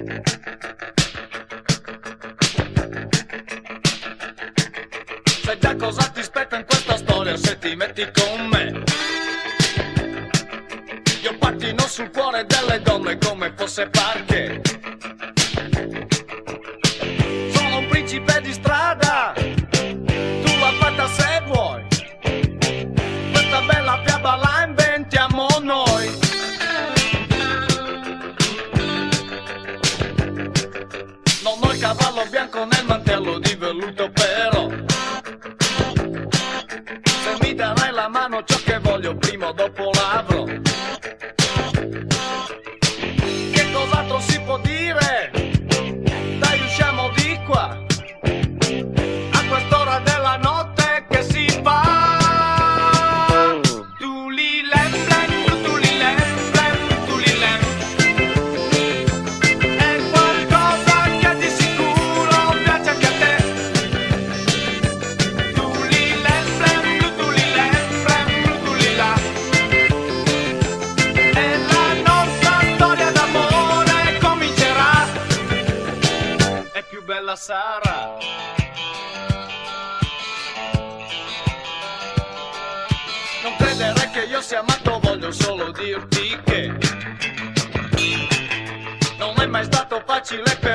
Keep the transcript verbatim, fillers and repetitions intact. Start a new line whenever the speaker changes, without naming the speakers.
Sai già cosa ti aspetta in questa storia se ti metti con me. Io pattino sul cuore delle donne come fosse parquet. Sono un principe di strada, tu la fatta se vuoi. Questa bella fiaba la inventiamo noi. Non ho il cavallo bianco nel mantello di velluto però. Se mi darai la mano ciò che voglio prima o dopo l'avrò. Che cos'altro si può dire? Dai usciamo di qua. A quest'ora della notte che si fa. Tu li lem lem, tu li lem lem, tu li lem. È qualcosa che di sicuro piace anche a te. Tu li lem lem, tu li lem lem, tu li là. E la nostra storia d'amore comincerà. E più bella sarà. Non credere che io sia matto, voglio solo dirti che non è mai stato facile per